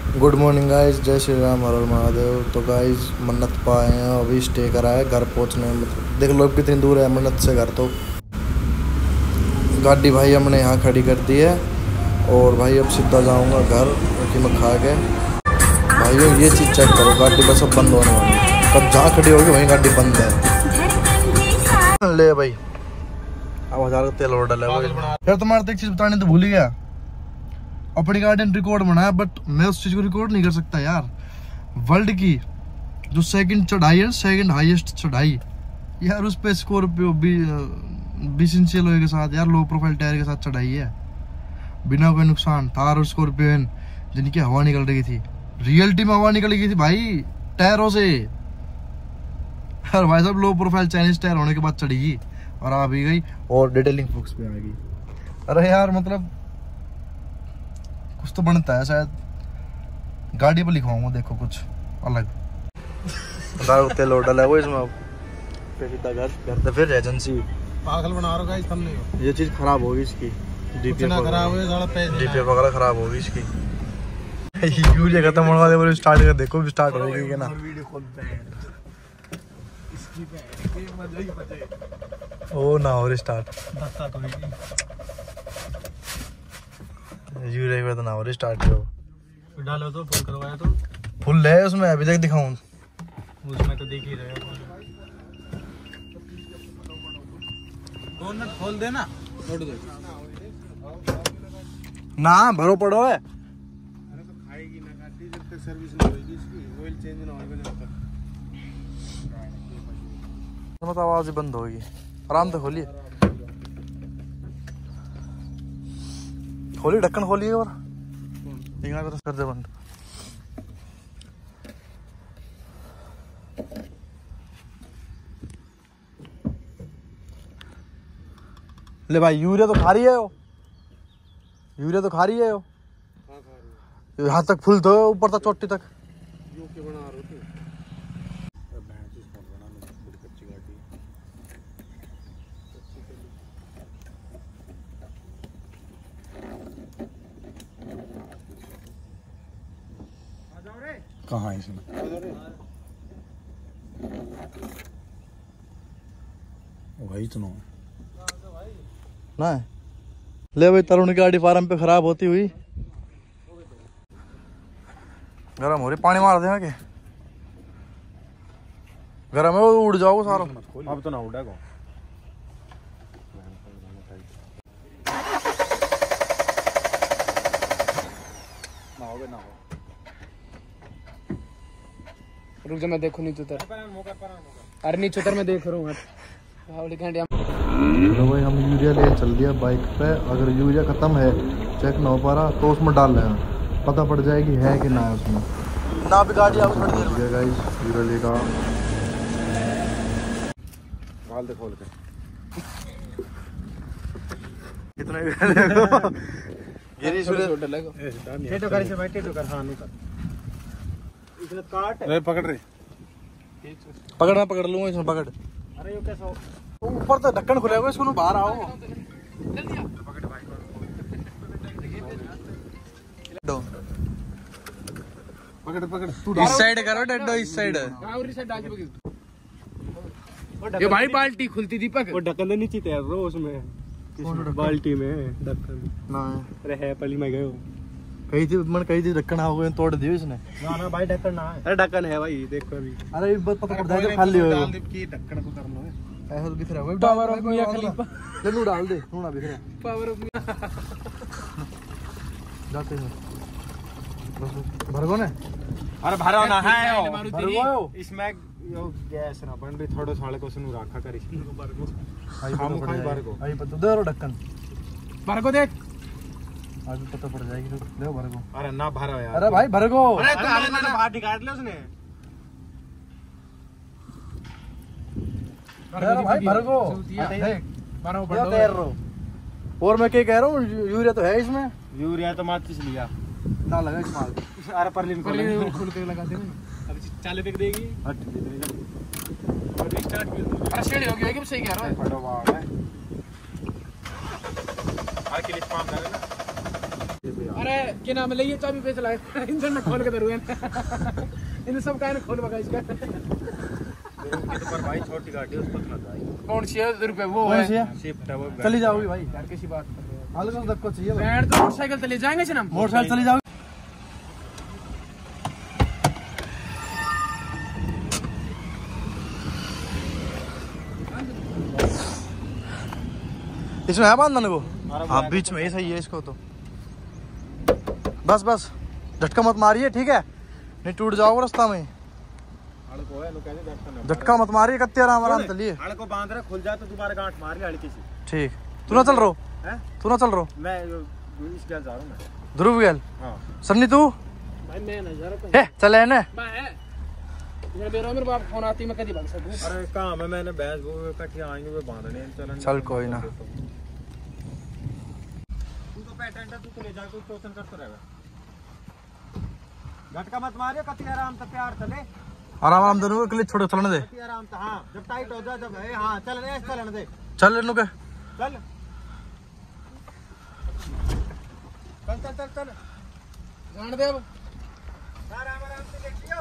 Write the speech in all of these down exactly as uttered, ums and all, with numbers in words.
Good morning guys, जय श्री राम, हर हर महादेव। तो guys मन्नत पाए हैं, अभी स्टे करा है घर पहुंचने में। देख लो कितनी दूर है मन्नत से घर। तो गाड़ी भाई हमने यहाँ खड़ी कर दी है और भाई अब सीधा जाऊँगा घर क्योंकि मैं खा के। भाइयों ये चीज़ चेक करो, गाड़ी बस अब बंद होने वाली है। कब जहाँ खड़ी होगी वहीं गाड़ी बंद है। ले भाई अब हजार का तेल और डाला। फिर तुम्हारे तो एक चीज़ बताने तो भूल ही गया, अपनी गाड़ी ने रिकॉर्ड बनाया बट मैं उस चीज को रिकॉर्ड नहीं कर सकता यार। वर्ल्ड की जो सेकंड चढ़ाई है, सेकंड हाईएस्ट चढ़ाई यार, उस पे स्कॉर्पियो बीस इंच लोहे के साथ यार, लो प्रोफाइल टायर के साथ चढ़ाई है बिना कोई नुकसान। थार और स्कॉर्पियो जिनकी हवा निकल रही थी, रियलिटी में हवा निकल गई थी भाई टायरों से। और भाई साहब लो प्रोफाइल चाइनीज टायर होने के बाद चढ़ी और आ भी गई और डिटेलिंग फुक्स पे आ गई। अरे यार मतलब कुछ तो बनता है शायद। गाड़ी पर लिखवाऊंगा देखो कुछ अलग। तेल होटल है वो इसमें। अब घर घर तो फिर एजेंसी पागल बना रहा है तुमने। ये चीज खराब होगी इसकी, डीपीएफ खराब डीपीएफ वगैरह खराब होगी इसकी। यूरिया खत्म होने वाले वो स्टार्ट कर देखो, भी स्टार्ट हो गई है ना। ओ ना और स्टार्ट यूरिया में तो ना और स्टार्ट हो डालो तो फुल करवाया तो फुल है उसमें। अभी तक दिखाऊं उसमें तो देख ही रहे हो। दो मिनट खोल देना छोड़ दो ना, भरो पड़ो है। अरे तो खाएगी ना गाड़ी जब तक सर्विस नहीं होगी इसकी, ऑयल चेंज ना होगा जब तक। मतलब आवाज ही बंद होगी। आराम से खोलिए, खोलिए ढक्कन खोलिए और कर दे बंद। ले भाई यूरिया तो खा रही है वो, यूरिया तो खा रही है वो। यहाँ तक फुल तो ऊपर तक चोटी तक। बना रहे थे कहाँ है इसमें वही तो ना है। ले भाई तरुण की गाड़ी फार्म पे खराब होती हुई गरम हो रही, पानी मार दे आगे। गरम है वो, उड़ जाओगे सारा। अब तो ना उड़ेगा। ना हो ना हो रुक जा, मैं देखू नीचे उतर। अरे नीचे उतर, मैं देख रहा हूँ। चलो भाई हम यूरिया ले चल दिया बाइक पे। अगर यूरिया खत्म है, चेक ना हो पा रहा तो उसमें डाल लेना, पता पड़ जाएगी है कि ना है उसमें। ना भी गाड़ी आप छोड़ दिया गाइस, यूरिया लेगा डाल दे खोल के। कितना गिरी सूरज डलेगा। टेटो कर से भाई, टेटो कर। हां नहीं कर इसने काट है। पकड़ रे, पकड़ मैं पकड़ लूंगा इसमें, पकड़। अरे ये कैसा ऊपर तो ढक्कन खुला हुआ, इसको बाहर आओ। पकड़ भाई, पकड़ पकड़ तू इस साइड करो डड्डो, इस साइड। और इस साइड डाल के ये भाई बाल्टी खुलती दीपक। वो ढक्कन नीचे तैर रो उसमें बाल्टी में ढक्कन ना। अरे है पहली में गयो कही थी मन, कही थी ढक्कन हो गए तोड़ दियो इसने। ना ना भाई ढक्कन ना है। अरे ढक्कन है भाई, देखो अभी। अरे बस पता पड़ जाएगा खाली हो डाल दे की ढक्कन को कर लो। ऐसा तो दिख रहा है पावर ऑफ मियां खलीफा। ले नू डाल दे, नूना दिख रहा है पावर ऑफ मियां। जाते हैं भरगो ने। अरे भरो ना है भरगो इसमें यो गैस ना बन रही, थोड़ो साले को सुनु रखा कर इसको भरगो। हम खाई भरगो आई पता दे रो ढक्कन भरगो देख, आज पता पड़ जाएगी। तो ले भरगो। अरे ना भरो यार। अरे भाई भरगो। अरे तो हमने तो बाहर काट लिया उसने। अरे भाई भरगो देख, भरो बढ़ो तैर रो। और मैं क्या कह रहा हूँ, यूरिया तो है इसमें। यूरिया तो मार किस लिया ना लगा इसमें। अरे परलिन खोल के लगा दे। अब चाले फेंक देगी। हट दे देगा और स्टार्ट कर दो। अरे शेड हो गया कि सही कह रहा है। फटो वाह है। आर के लिए स्पॉन कर ना। अरे क्या नाम है, ये चाबी पे चलाए इंजन में खोल के दे इन सब का खोल बगा इसका पर भाई छोटी गाड़ी उसको मत आई कौन सी है रुपए वो है शिफ्ट है वो चली जाओगी भाई घर कैसी बात कर रहे हो हल्का धक्का चाहिए बैंड तो मोटरसाइकिल चले जाएंगे से हम मोटरसाइकिल चली जाओ इसमें है बांधने को हाँ बीच में सही है इसको तो बस बस झटका मत मारिए ठीक है नहीं टूट जाओगे रास्ता में झटका मत मारिए कत्ते आराम आराम चलिए को बांध रहा खुल जाए तो दोबारा गांठ मार हल्की सी ठीक तू ना चल रहा है तू ना चल रहा मैं इस गैल जा रहा हूं मैं ध्रुव गैल हां सन्नी तू भाई मैं ना जा रहा है चले ना मैं है मेरे बेरो मेरे बाप फोन आती मैं कदी भाग सकूं अरे काम है मैंने भैंस वो इकट्ठे आएंगे वो बांधने चलन चल कोई ना तू तो पेटेंट है तू तो ले जा तू टोचन करता रहेगा झटका मत मारियो कति आराम से प्यार चले आराम आराम दोनों के लिए छोड़ो चलने दे कति आराम से हां जब टाइट हो जाए जब है हां चल ऐसे चलने दे चल लेनो के चल चल चल चल चल जान दे अब आराम आराम से देखियो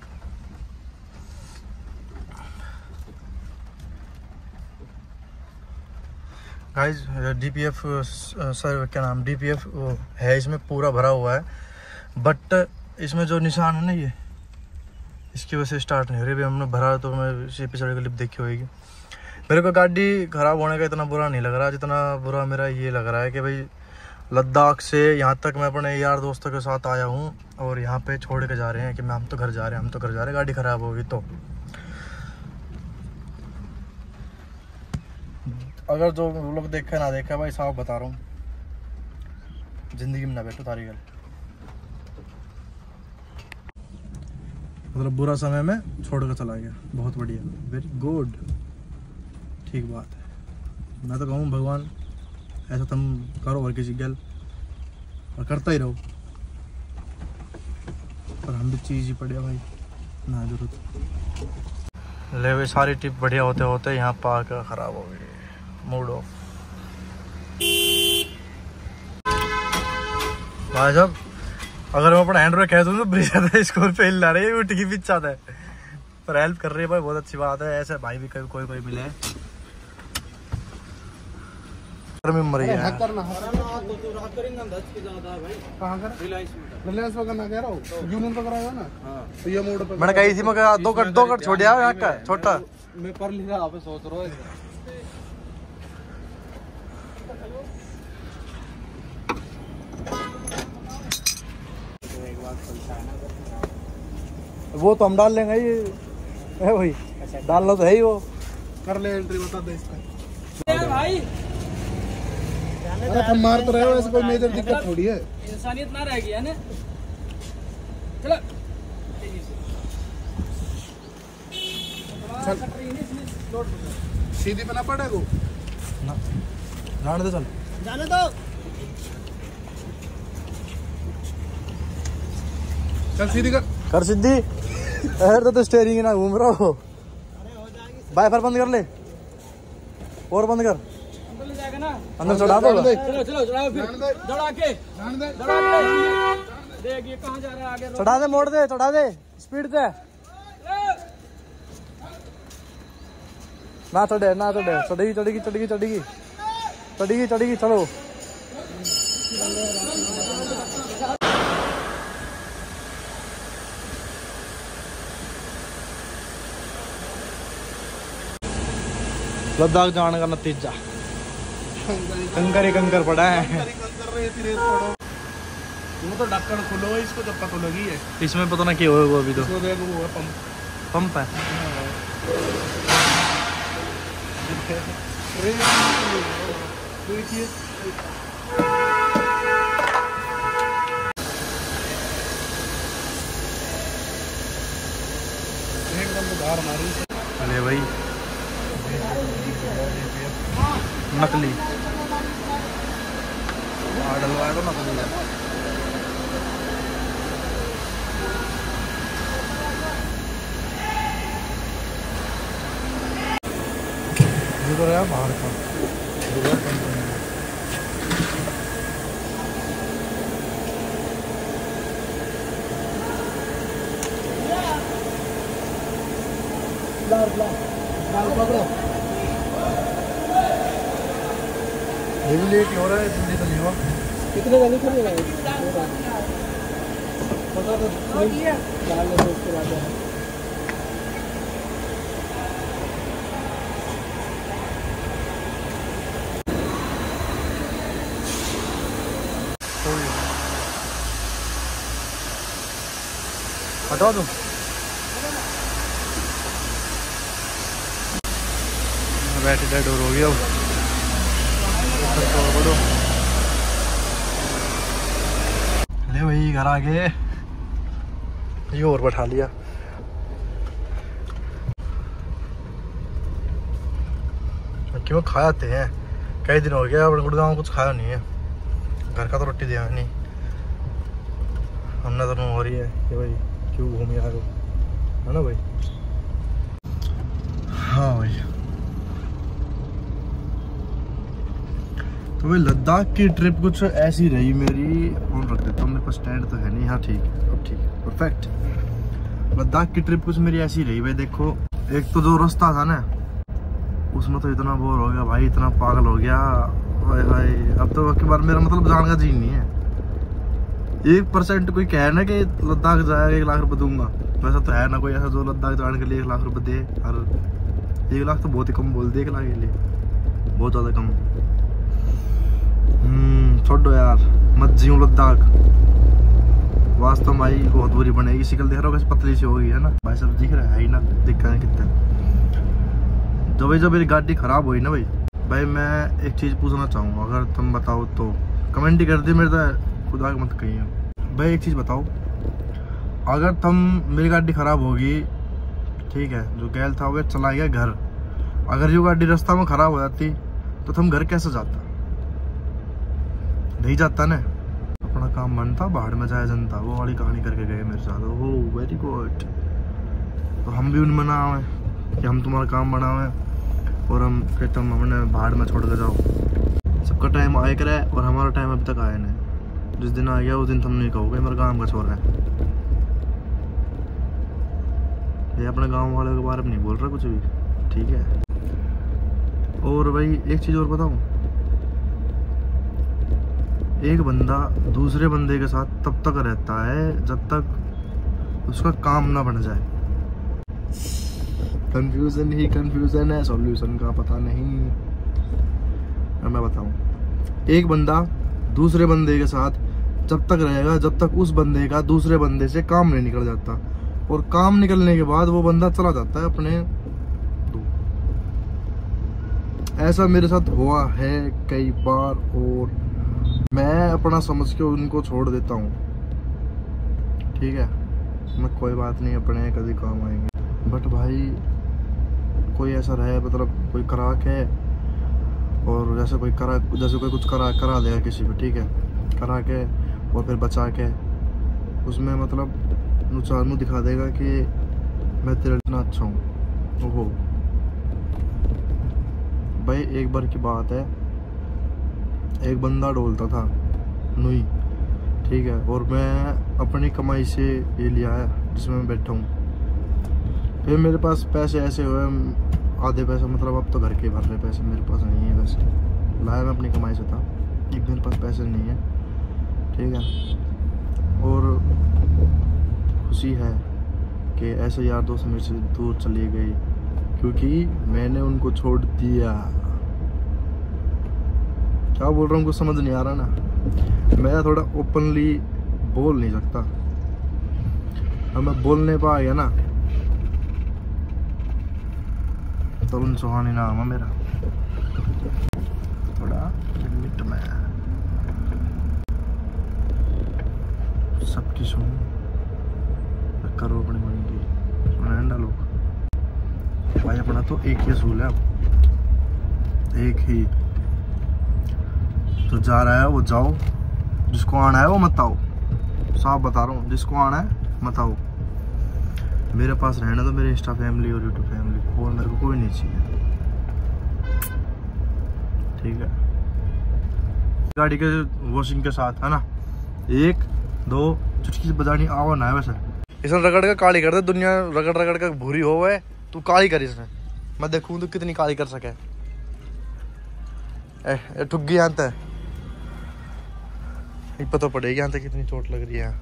गाइस डीपीएफ सर क्या नाम डीपीएफ है इसमें पूरा भरा हुआ है बट इसमें जो निशान है ना ये इसकी वजह से स्टार्ट नहीं हो रही। हमने भरा तो मैं इसी पिछड़े क्लिप देखी होगी। मेरे को गाड़ी ख़राब होने का इतना बुरा नहीं लग रहा जितना बुरा मेरा ये लग रहा है कि भाई लद्दाख से यहाँ तक मैं अपने यार दोस्तों के साथ आया हूँ और यहाँ पे छोड़ के जा रहे हैं कि मैं हम तो घर जा रहे हैं हम तो घर जा रहे हैं गाड़ी ख़राब होगी तो अगर जो लोग देखा ना देखा भाई साहब बता रहा हूँ जिंदगी में ना बैठो तारी गल मतलब बुरा समय में छोड़ कर चला गया बहुत बढ़िया वेरी गुड ठीक बात है। मैं तो कहूँ भगवान ऐसा तुम करो और किसी गल और करता ही रहो पर हम भी चीज़ ही पड़े भाई ना जरूरत ले वे सारी टिप बढ़िया होते होते यहाँ पार्क ख़राब हो गई मूड ऑफ भाई साहब अगर मैं अपना एंड्रॉइड कह दूँ तो ब्रिज स्कूल पे हिल ला रही है उठ की पीछे आता है पर हेल्प कर रही है भाई बहुत अच्छी बात है। ऐसे भाई भी कभी कोई कोई मिले में मर गया मैंने कही थी मैं दो कट दो कट छोड़ दिया यहाँ का छोटा मैं पर लिखा आप सोच रहा हूँ वो तो हम डाल लेंगे ये है भाई डालना तो है ही वो कर ले एंट्री बता दे इसका भाई अरे हम मार तो रहे हो ऐसे कोई मेजर दिक्कत थोड़ी है इंसानियत ना रह गई है ना चलो चल सीधी पे ना पड़े को ना जाने दो चल जाने दो चल सीधी कर कर सीधी अरे तो स्टीयरिंग ना घूम रहा हो बाइफर बंद कर ले और बंद कर अंदर जाएगा ना अंदर चढ़ा दो चलो चलो चढ़ाओ फिर दौड़ा के दौड़ा के देख ये कहां जा रहा है आगे चढ़ा दे मोड़ दे चढ़ा दे स्पीड से ना चढ़े ना चढ़े चढ़ेगी चढ़ेगी चढ़ेगी चढ़ेगी चढ़ेगी चढ़ेगी चलो लद्दाख जाने का नतीजा कंकर ही कंकर पड़ा है वो तो ढक्कन खुलो इसको जब पता लगी है इसमें पता ना क्या होगा अभी तो देखो वो पंप पंप है एकदम बाहर मारी अरे भाई नकली डलवाया तो नकली है ये तो यार बाहर का ये भी लेट हो रहा है, जल्दी तो नहीं हुआ। कितने जल्दी करिएगा पता तो सही है डाल ले उसके बाद है। हटा दूं बैटरी डेड हो गया। ले भाई घर आ गए, ये और बैठा लिया। क्यों खा जाते हैं, कई दिन हो गया अपने गुड़गांव कुछ खाया नहीं है, घर का तो रोटी दिया नहीं। हमने तो हो रही है कि भाई क्यों घूम आ रहे हो, है ना भाई। हाँ भाई, तो भाई लद्दाख की ट्रिप कुछ ऐसी रही मेरी। फोन रख देता हूँ, मेरे पास स्टैंड तो है नहीं। हाँ ठीक है, अब ठीक है, परफेक्ट। लद्दाख की ट्रिप कुछ मेरी ऐसी रही भाई। देखो, एक तो जो रास्ता था ना, उसमें तो इतना बोर हो गया भाई, इतना पागल हो गया भाई। अब तो के बाद मेरा मतलब जान का जीन नहीं है। एक परसेंट कोई कहे ना कि लद्दाख जाएगा एक लाख रुपए दूंगा, वैसा तो है ना कोई ऐसा जो लद्दाख जाने के लिए एक लाख रुपए दे। और एक लाख तो बहुत ही कम बोल दे, एक लाख के लिए बहुत ज्यादा कम। हम्म छोड़ो यार, मत जियो लद्दाख। वास्तव में भाई बहुत बुरी बनेगी। शिकल देख रहा हो कैसे पतली सी होगी, है ना भाई। सब दिख रहा है ही ना, दिख रहा है कितना। जब भाई जब मेरी गाड़ी खराब हुई ना भाई भाई मैं एक चीज पूछना चाहूँगा, अगर तुम बताओ तो कमेंट ही कर दी। मेरे तो खुदा मत कहिए भाई, एक चीज बताओ, अगर तुम मेरी गाड़ी खराब होगी, ठीक है, जो गैल था वो चला गया घर, अगर ये गाड़ी रास्ता में खराब हो जाती तो तुम घर कैसे जाता? नहीं जाता ना, अपना काम बनता, बाहर में जाए जनता। वो वाली कहानी करके गए मेरे साथ। Oh very good. तो हम भी उन बनावे कि हम तुम्हारा काम बनावे और हम कहते हम हमने बाहर में छोड़ के जाओ। सबका टाइम आए करे और हमारा टाइम अभी तक आया नहीं। जिस दिन आ गया उस दिन तुम नहीं कहोगे मेरा काम का छोरा है। ये अपने गांव वालों के बारे में नहीं बोल रहा कुछ भी, ठीक है। और भाई एक चीज और बताऊं, एक बंदा दूसरे बंदे के साथ तब तक रहता है जब तक उसका काम ना बन जाए। कंफ्यूजन ही कंफ्यूजन है, सॉल्यूशन का पता नहीं। मैं बताऊं, एक बंदा दूसरे बंदे के साथ जब तक रहेगा जब तक उस बंदे का दूसरे बंदे से काम नहीं निकल जाता, और काम निकलने के बाद वो बंदा चला जाता है अपने दूर। ऐसा मेरे साथ हुआ है कई बार, और मैं अपना समझ के उनको छोड़ देता हूँ, ठीक है। मैं कोई बात नहीं, अपने कभी काम आएंगे। बट भाई कोई ऐसा रहे, मतलब कोई करा के, और जैसे कोई करा जैसे कोई कुछ करा करा देगा किसी को, ठीक है, करा के और फिर बचा के उसमें मतलब नुकसान मुँह दिखा देगा कि मैं तेरे इतना अच्छा हूँ। ओहो भाई, एक बार की बात है, एक बंदा डोलता था नुई, ठीक है, और मैं अपनी कमाई से ये लिया है जिसमें मैं बैठा हूँ। फिर मेरे पास पैसे ऐसे हुए, आधे पैसे मतलब अब तो घर के भर रहे पैसे मेरे पास नहीं है। वैसे लाया मैं अपनी कमाई से था, एक मेरे पास पैसे नहीं है, ठीक है। और खुशी है कि ऐसे यार दोस्त मेरे से दूर चली गई क्योंकि मैंने उनको छोड़ दिया। क्या बोल रहा हूँ कुछ समझ नहीं आ रहा ना। मैं थोड़ा ओपनली बोल नहीं सकता, अब मैं बोलने पा गया ना तो उन सुहानी नाम है मेरा, थोड़ा लिमिट में सबकी सुन करो अपनी मन की सुना लोग। भाई अपना तो एक ही असूल है, एक ही, तो जा रहा है वो जाओ, जिसको आना है वो मत आओ। साफ बता रहा हूँ, जिसको आना है मत आओ। मेरे पास रहना तो मेरे इंस्टा फैमिली और यूट्यूब फैमिली, और मेरे को कोई नहीं चाहिए, ठीक है। गाड़ी के वॉशिंग के साथ है ना, एक दो चुटकी बजानी आवा ना है। वैसे इस रगड़ का काली कर दे दुनिया, रगड़ रगड़ का भूरी हो है तू काली कर इसने, मैं देखूं तू कितनी काली कर सके। ए, ए ठुग्गी यहाँ है, पता पड़ेगी यहाँ तक कितनी चोट लग रही है।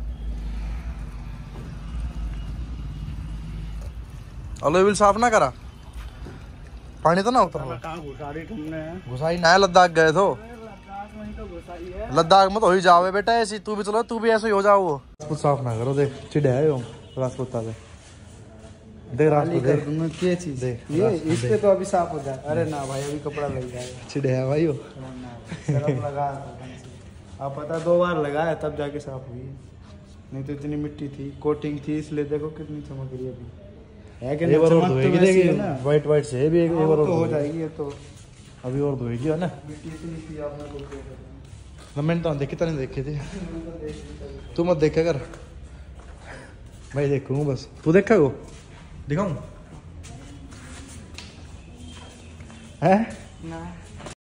अलोई व्हील साफ ना करा, पानी तो ना उतर घुसाई ना है। लद्दाख गए तो लद्दाख में तो ही जाओ बेटा ऐसी, तू भी चलो, तू भी ऐसे ही हो जाओ। वो साफ ना करो, देख चिड़े है राजपूता से, देख राजपूत क्या चीज देख ये इस पे तो अभी साफ हो जाए। अरे ना भाई अभी कपड़ा लग जाएगा, चिड़े है भाई वो लगा आप पता दो बार लगाया तब जाके साफ हुई, नहीं तो इतनी मिट्टी थी, कोटिंग थी, इसलिए देखो कितनी चमक रही है अभी है कि नहीं। चमक तो वैसी है ना, वाइट वाइट से भी एक बार तो हो जाएगी ये तो, अभी और धोएगी है ना। मिट्टी इतनी थी आपने को, मैंने तो देखी तो नहीं देखी थी, तू मत देखा कर भाई, देखूँ बस, तू देखा को दिखाऊं है ना।